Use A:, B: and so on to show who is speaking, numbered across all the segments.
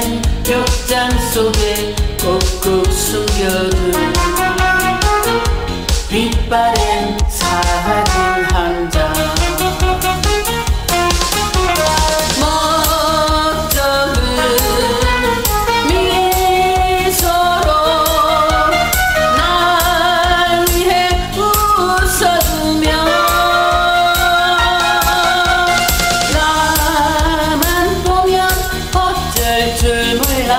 A: 오래된 벽장 속에 꼭꼭 숨겨둔 빛바랜 사진 한 장. 멋쩍은 미소로 날 위해 웃어주며 나만 보면 어쩔 줄 몰라.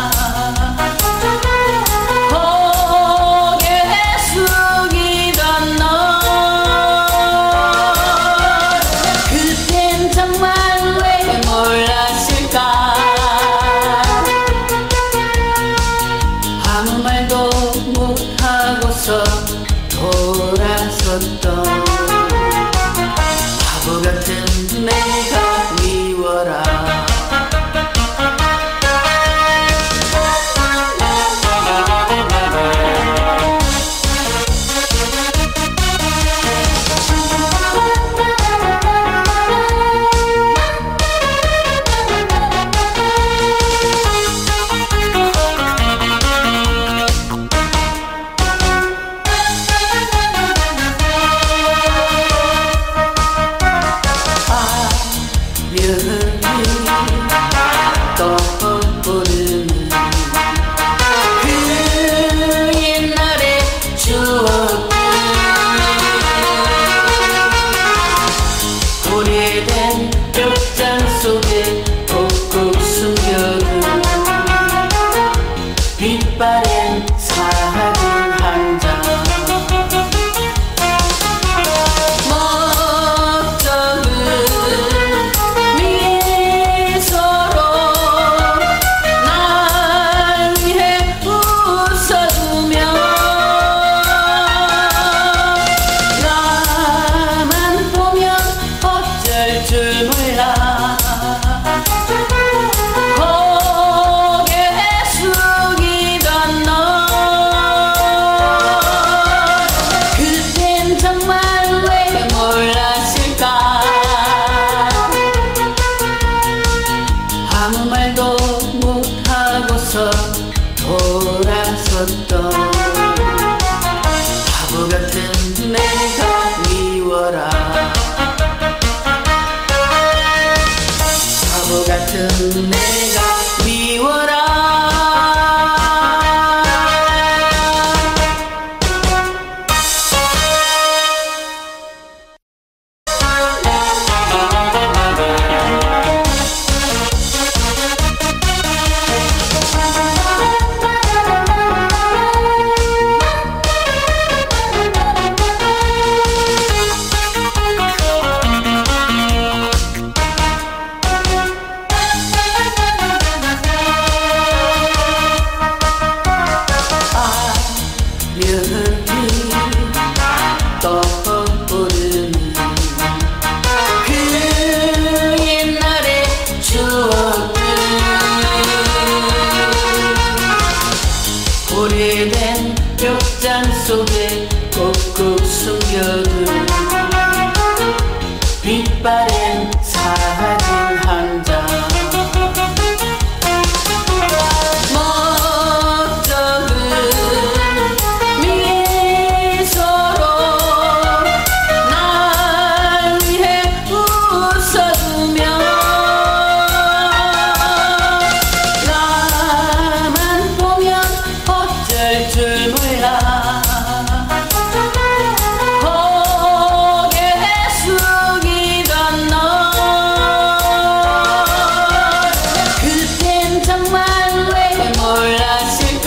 A: 아무 말도 못하고서 돌아섰던 바보 같은 내가 미워라. 떠오르는 그 옛날의 추억들. 오래된 벽장 속에 꼭꼭 숨겨둔 빛바랜 사진 한 장. 줄 몰라. 고개 숙이던 너, 그땐 정말 왜 몰랐을까. 아무 말도 못하고서 돌아섰던 바보 같은 내가 미워라. 바보 같은 내가 미워라. 떠오르는 그 옛날의 추억들. 오래된 벽장 속에 꼭꼭 숨겨둔 빛바랜 사진 한 장. 줄 몰라. 고개 숙이던 너, 그땐 정말 왜 몰랐을까.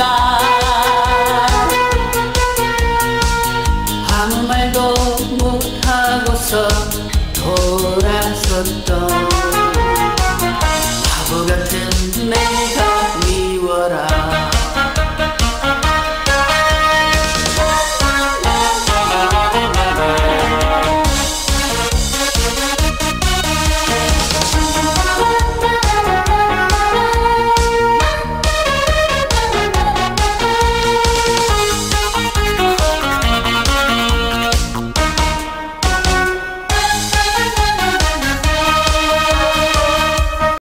A: 아무 말도 못하고서 돌아섰던